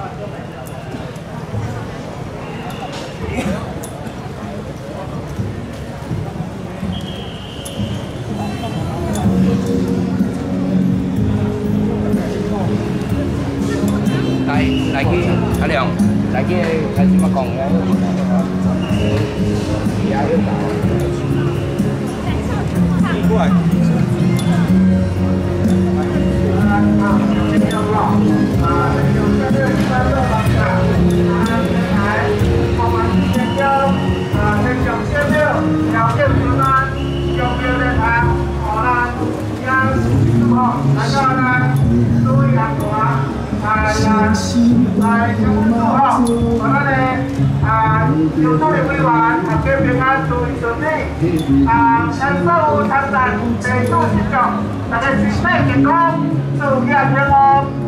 来去阿亮，来去开什么讲咧？过来。有多位委员合家平安，注意身体。咱所有参战地主民众，大家身体健康，注意平安。